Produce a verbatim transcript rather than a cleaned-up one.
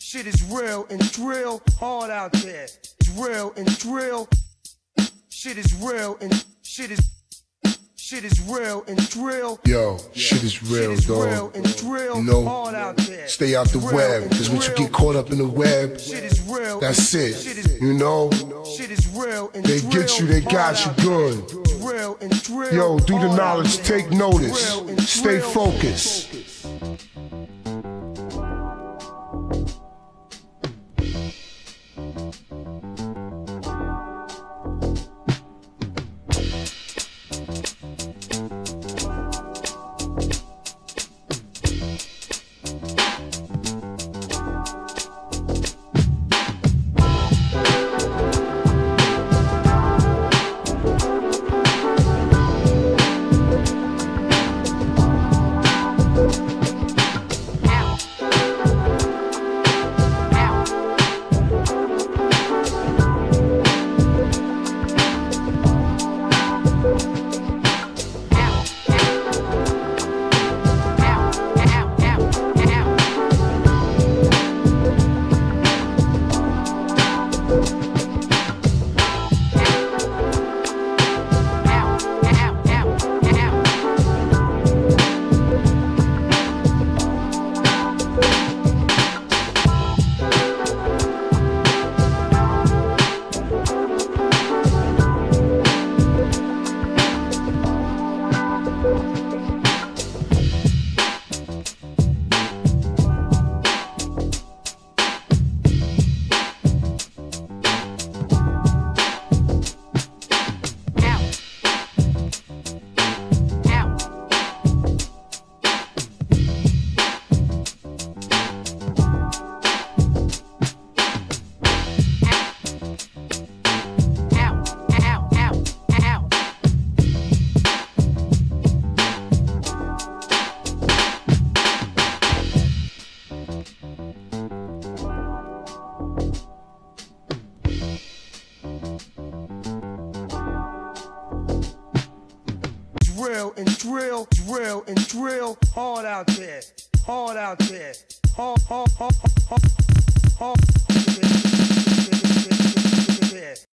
Shit is real and it's real hard out there. It's real and it's real. Shit is real and shit is shit is real and it's real. Yo, shit is real, Shit is dog. real and it's real You know, hard out there. stay out the Real web, and because once you real. get caught up in the web, Shit is real. that's and it. Shit is, You know, shit is real and they it's get real you, they hard got you out there. good. It's real and it's real Yo, do the hard out knowledge, there. take notice, Real and it's stay real. focused. Real and it's real, it's real and it's real hard out there, hard out there, hard, hard, hard, hard, hard, hard.